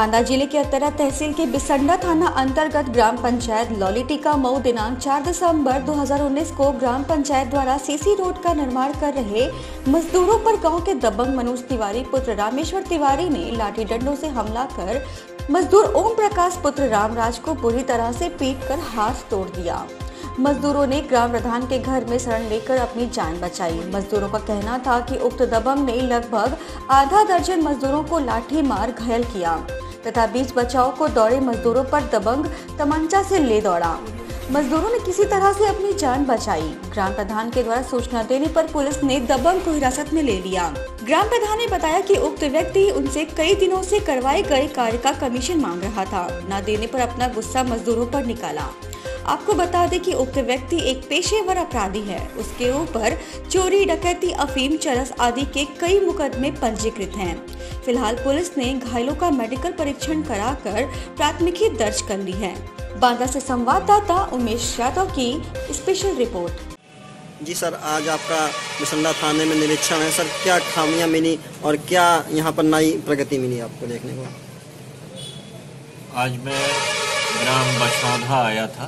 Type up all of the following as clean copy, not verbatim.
बांदा जिले के अतरा तहसील के बिसंडा थाना अंतर्गत ग्राम पंचायत लौलीटिका मऊ दिनांक 4 दिसंबर 2019 को ग्राम पंचायत द्वारा सीसी रोड का निर्माण कर रहे मजदूरों पर गांव के दबंग मनोज तिवारी पुत्र रामेश्वर तिवारी ने लाठी डंडों से हमला कर मजदूर ओम प्रकाश पुत्र रामराज को बुरी तरह से पीटकर हाथ तोड़ दिया। मजदूरों ने ग्राम प्रधान के घर में शरण लेकर अपनी जान बचाई। मजदूरों का कहना था कि उक्त दबंग ने लगभग आधा दर्जन मजदूरों को लाठी मार घायल किया तथा बीच बचाव को दौड़े मजदूरों पर दबंग तमंचा से ले दौड़ा। मजदूरों ने किसी तरह से अपनी जान बचाई। ग्राम प्रधान के द्वारा सूचना देने पर पुलिस ने दबंग को हिरासत में ले लिया। ग्राम प्रधान ने बताया कि उक्त व्यक्ति उनसे कई दिनों से करवाए गए कार्य का कमीशन मांग रहा था। न देने पर अपना गुस्सा मजदूरों पर निकाला। आपको बता दें कि उक्त व्यक्ति एक पेशेवर अपराधी है। उसके ऊपर चोरी, डकैती, अफीम, चरस आदि के कई मुकदमे पंजीकृत हैं। फिलहाल पुलिस ने घायलों का मेडिकल परीक्षण कराकर प्राथमिकी दर्ज कर ली है। बांदा से संवाददाता उमेश यादव की स्पेशल रिपोर्ट। जी सर, आज आपका बिसंडा थाने में निरीक्षण है सर, क्या खामियां मिली और क्या यहाँ पर नई प्रगति मिली आपको देखने को? आज मैं ग्राम बछौदा आया था।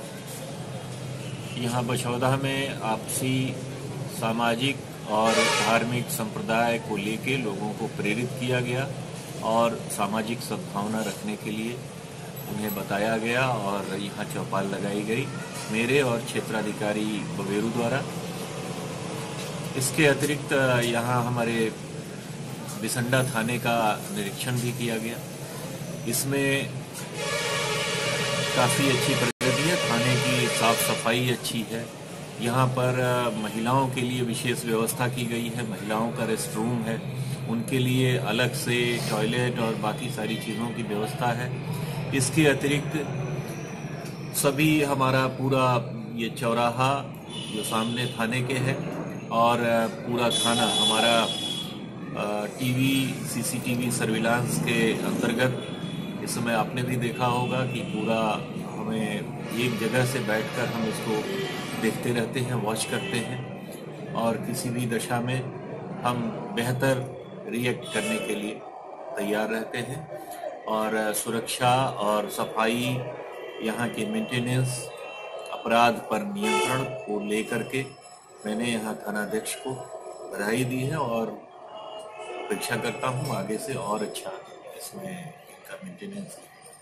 यहाँ बछौदा में आपसी सामाजिक और धार्मिक संप्रदाय को लेके लोगों को प्रेरित किया गया और सामाजिक सद्भावना रखने के लिए उन्हें बताया गया और यहाँ चौपाल लगाई गई मेरे और क्षेत्राधिकारी बबेरू द्वारा। इसके अतिरिक्त यहाँ हमारे बिसंडा थाने का निरीक्षण भी किया गया। इसमें काफ़ी अच्छी प्रगति है। थाने की साफ सफाई अच्छी है। यहाँ पर महिलाओं के लिए विशेष व्यवस्था की गई है। महिलाओं का रेस्ट रूम है, उनके लिए अलग से टॉयलेट और बाकी सारी चीज़ों की व्यवस्था है। इसके अतिरिक्त सभी हमारा पूरा ये चौराहा जो सामने थाने के है और पूरा थाना हमारा टीवी सीसीटीवी सर्विलांस के अंतर्गत। इस समय आपने भी देखा होगा कि पूरा हमें एक जगह से बैठकर हम इसको देखते रहते हैं, वॉच करते हैं और किसी भी दशा में हम बेहतर रिएक्ट करने के लिए तैयार रहते हैं। और सुरक्षा और सफाई, यहाँ के मेंटेनेंस, अपराध पर नियंत्रण को लेकर के मैंने यहाँ थानाध्यक्ष को बधाई दी है और अपेक्षा करता हूँ आगे से और अच्छा इसमें इनका मेंटेनेंस।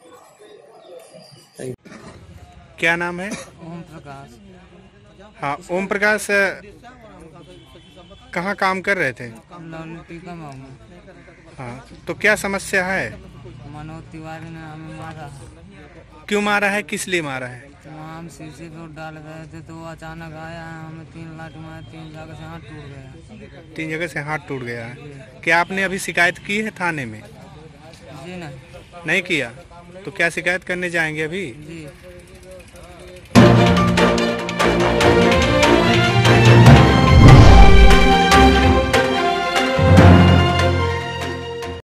क्या नाम है? ओम प्रकाश। हाँ, ओम प्रकाश कहाँ काम कर रहे थे? लौलीटिका मऊ में। हाँ, तो क्या समस्या है? मनोज तिवारी ने हमें मारा। क्यों मारा है? किस लिए मारा है? तो हम शीशे पे डाल गए थे तो अचानक आया है, हमें 3 लाठी मारा, 3 जगह से हाथ टूट गया। 3 जगह से हाथ टूट गया है। क्या आपने अभी शिकायत की है थाने में? जी नहीं किया? तो क्या शिकायत करने जाएंगे अभी? जी।